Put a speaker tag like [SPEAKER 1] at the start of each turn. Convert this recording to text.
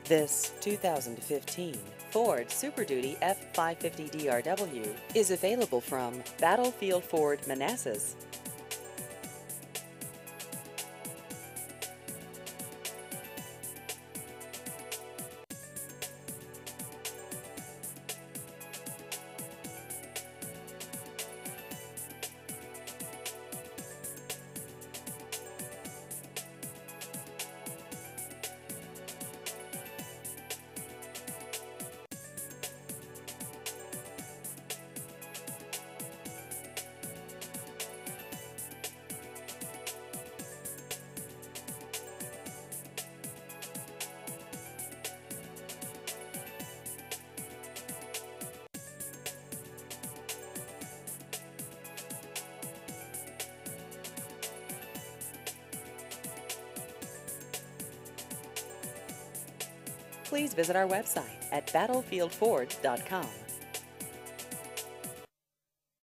[SPEAKER 1] This 2015 Ford Super Duty F550 DRW is available from Battlefield Ford Manassas. Please visit our website at battlefieldford.com.